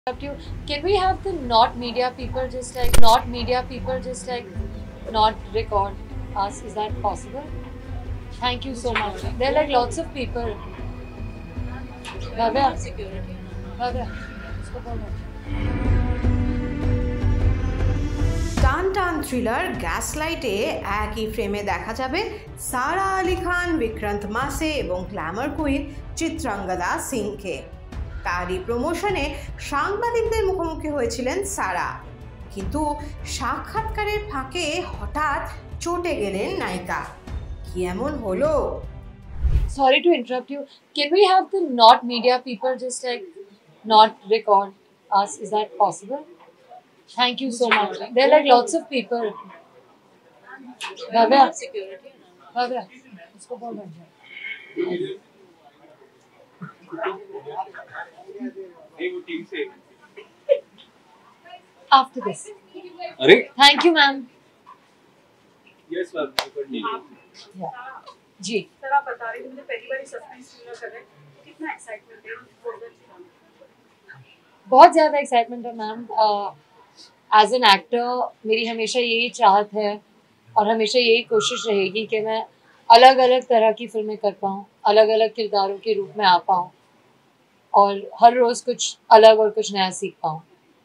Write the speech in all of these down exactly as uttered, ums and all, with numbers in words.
Up you. Can we have the not media people just like not media people just like not record us? Is that possible? Thank you so much. There are like lots of people. Bhavya. Bhavya. इसको बोलो. টান টান thriller গ্যাসলাইটে একই ফ্রেমে দেখা যাবে সারা আলি খান, বিক্রান্ত মাসে এবং গ্ল্যামার কুইন চিত্রাঙ্গদা সিংকে। তারই প্রমোশনে সাংবাদিকদের মুখোমুখি হয়েছিলেন সারা, কিন্তু সাক্ষাৎকারের ফাঁকে হঠাৎ চটে গেলেন নায়িকা। কি এমন হলো? Sorry to interrupt you. Can we have the not media people just like not record us? Is that possible? Thank you so much. There are like lots of people. Bhavya. Bhavya. इसको बोलो. After this. अरे Thank you, ma'am. Yes ma'am Yeah. जी. Sir आप बता रहे थे मुझे पहली बार सस्पेंस थ्रिलर कर रहे हैं, कितना एक्साइटमेंट है बहुत ज़्यादा एक्साइटमेंट है मैम। एज एन एक्टर मेरी हमेशा यही चाहत है और हमेशा यही कोशिश रहेगी कि मैं अलग अलग तरह की फिल्में कर पाऊँ, अलग अलग किरदारों के रूप में आ पाऊँ और हर रोज़ कुछ अलग और कुछ नया सीख पाऊँ।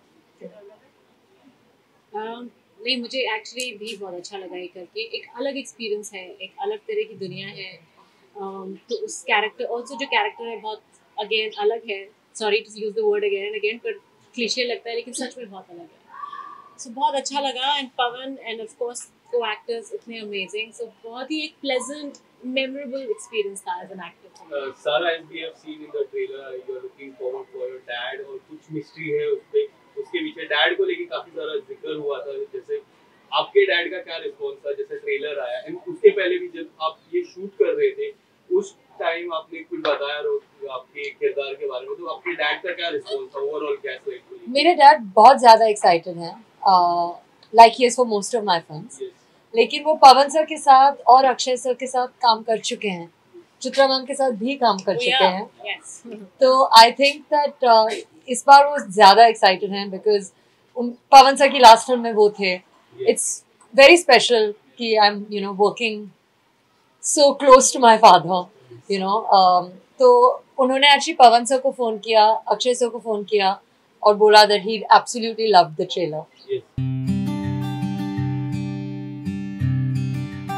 Um, नहीं, मुझे एक्चुअली भी बहुत अच्छा लगा ये करके। एक अलग एक्सपीरियंस है, एक अलग तरह की दुनिया है। um, तो उस कैरेक्टर ऑल्सो जो कैरेक्टर है बहुत अगेन अलग है। Sorry to use the word again and again, पर क्लीशे लगता है लेकिन सच में बहुत अलग है। सो so, बहुत अच्छा लगा। And Pawan and of course को एक्टर्स इतने अमेजिंग। सो so, बहुत ही एक प्लेजेंट मेमोरेबल एक्सपीरियंस था as an actor. Sara as we have seen in the trailer you are looking forward for your dad और कुछ मिस्ट्री है उस पे, उसके पीछे डैड को लेके काफी सारा जिक्र हुआ था। जैसे आपके डैड का क्या रिस्पांस था जैसे ट्रेलर आया, एंड उसके पहले भी जब आप ये शूट कर रहे थे उस टाइम आपने कुछ बताया और आपके किरदार के बारे में, तो आपके डैड का क्या रिस्पांस था ओवरऑल कैसे? मेरे डैड बहुत ज़्यादा एक्साइटेड हैं, like he is for most of my films, लेकिन वो पवन सर के साथ और अक्षय सर के साथ काम कर चुके हैं, चित्रा मैम के साथ भी काम कर चुके हैं। तो आई थिंक दैट इस बार वो ज़्यादा एक्साइटेड हैं बिकॉज पवन सर की लास्ट फिल्म में वो थे। इट्स वेरी स्पेशल कि I am you know working so close to my father, you know. तो उन्होंने एक्चुअली पवन सर को फ़ोन किया, अक्षय सर को फ़ोन किया और बोला that he absolutely loved the trailer.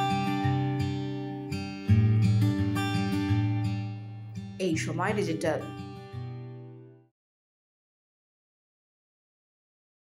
এই সময় ডিজিটাল